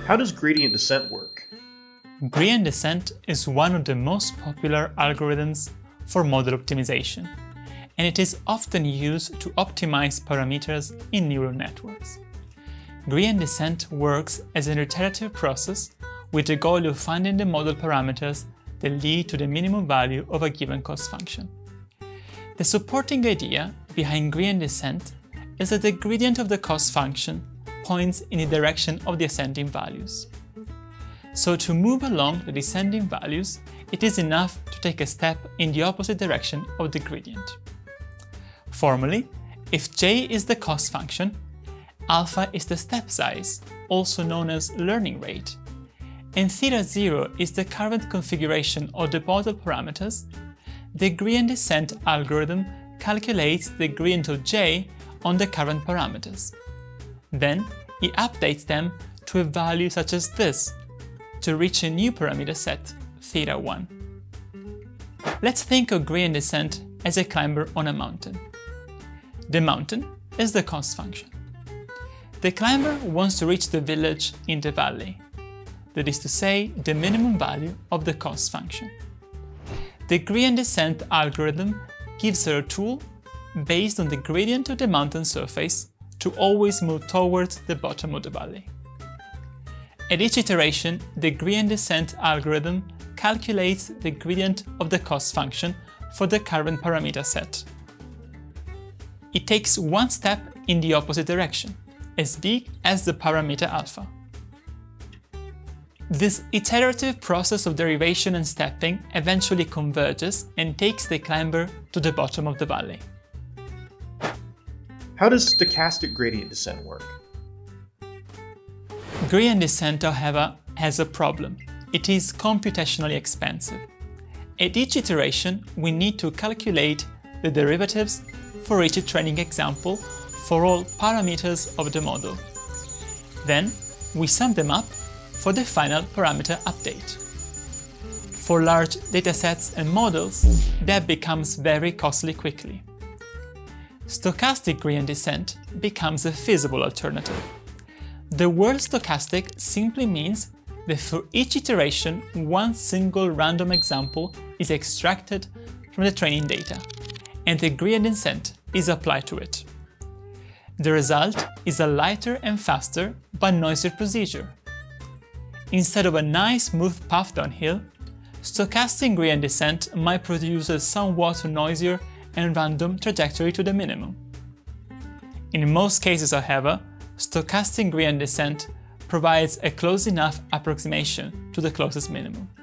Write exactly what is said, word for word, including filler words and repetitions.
How does gradient descent work? Gradient descent is one of the most popular algorithms for model optimization, and it is often used to optimize parameters in neural networks. Gradient descent works as an iterative process with the goal of finding the model parameters that lead to the minimum value of a given cost function. The supporting idea behind gradient descent is that the gradient of the cost function points in the direction of the ascending values. So to move along the descending values, it is enough to take a step in the opposite direction of the gradient. Formally, if j is the cost function, alpha is the step size, also known as learning rate, and theta zero is the current configuration of the model parameters, the gradient descent algorithm calculates the gradient of j on the current parameters. Then it updates them to a value such as this to reach a new parameter set, theta one. Let's think of gradient descent as a climber on a mountain. The mountain is the cost function. The climber wants to reach the village in the valley, that is to say, the minimum value of the cost function. The gradient descent algorithm gives her a tool based on the gradient of the mountain surface to always move towards the bottom of the valley. At each iteration, the gradient descent algorithm calculates the gradient of the cost function for the current parameter set. It takes one step in the opposite direction, as big as the parameter alpha. This iterative process of derivation and stepping eventually converges and takes the climber to the bottom of the valley. How does stochastic gradient descent work? Gradient descent, however, has a problem. It is computationally expensive. At each iteration, we need to calculate the derivatives for each training example for all parameters of the model. Then, we sum them up for the final parameter update. For large datasets and models, that becomes very costly quickly. Stochastic gradient descent becomes a feasible alternative. The word stochastic simply means that for each iteration, one single random example is extracted from the training data, and the gradient descent is applied to it. The result is a lighter and faster but noisier procedure. Instead of a nice smooth path downhill, stochastic gradient descent might produce a somewhat noisier and random trajectory to the minimum. In most cases, however, stochastic gradient descent provides a close enough approximation to the closest minimum.